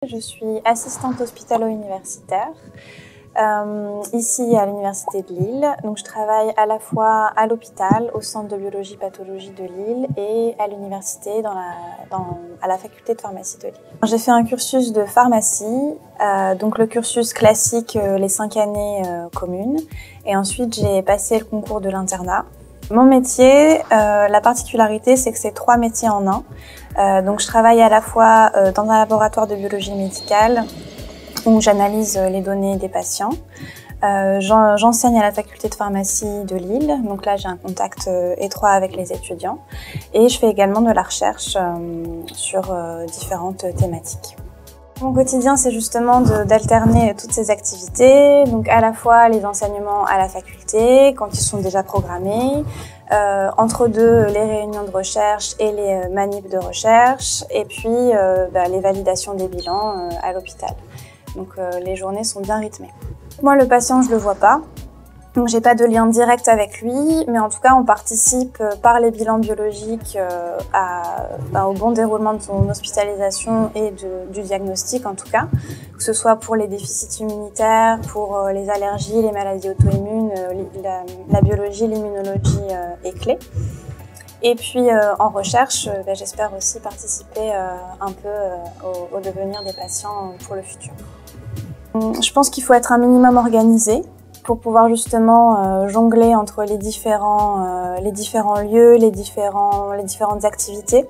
Je suis assistante hospitalo-universitaire ici à l'Université de Lille. Donc, je travaille à la fois à l'hôpital, au Centre de biologie pathologie de Lille et à l'université à la faculté de pharmacie de Lille. J'ai fait un cursus de pharmacie, donc le cursus classique, les 5 années communes. Et ensuite, j'ai passé le concours de l'internat. Mon métier, la particularité, c'est que c'est 3 métiers en un. Donc je travaille à la fois dans un laboratoire de biologie médicale où j'analyse les données des patients. J'enseigne à la faculté de pharmacie de Lille, donc là j'ai un contact étroit avec les étudiants. Et je fais également de la recherche sur différentes thématiques. Mon quotidien, c'est justement d'alterner toutes ces activités, donc à la fois les enseignements à la faculté, quand ils sont déjà programmés, entre deux, les réunions de recherche et les manips de recherche, et puis les validations des bilans à l'hôpital. Donc les journées sont bien rythmées. Moi, le patient, je le vois pas. Donc j'ai pas de lien direct avec lui, mais en tout cas on participe par les bilans biologiques au bon déroulement de son hospitalisation et du diagnostic en tout cas, que ce soit pour les déficits immunitaires, pour les allergies, les maladies auto-immunes, la biologie, l'immunologie est clé. Et puis en recherche, j'espère aussi participer un peu au devenir des patients pour le futur. Je pense qu'il faut être un minimum organisé pour pouvoir justement jongler entre les différents lieux, les différentes activités.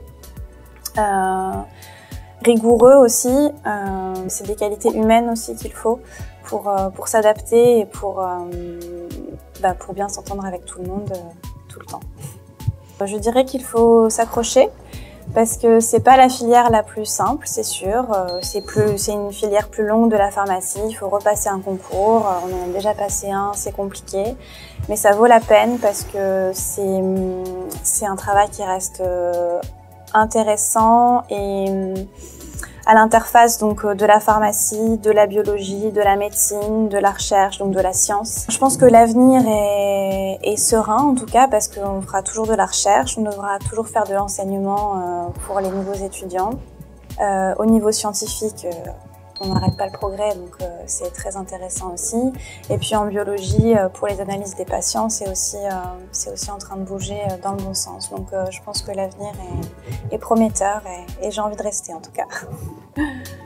Rigoureux aussi, c'est des qualités humaines aussi qu'il faut pour s'adapter et pour bien s'entendre avec tout le monde tout le temps. Je dirais qu'il faut s'accrocher parce que c'est pas la filière la plus simple, c'est sûr. C'est une filière plus longue de la pharmacie. Il faut repasser un concours. On en a déjà passé un, c'est compliqué, mais ça vaut la peine parce que c'est un travail qui reste intéressant et à l'interface donc de la pharmacie, de la biologie, de la médecine, de la recherche, donc de la science. Je pense que l'avenir est serein en tout cas parce qu'on fera toujours de la recherche, on devra toujours faire de l'enseignement pour les nouveaux étudiants. Au niveau scientifique, on n'arrête pas le progrès, donc c'est très intéressant aussi. Et puis en biologie, pour les analyses des patients, c'est aussi en train de bouger dans le bon sens. Donc je pense que l'avenir est prometteur et j'ai envie de rester en tout cas.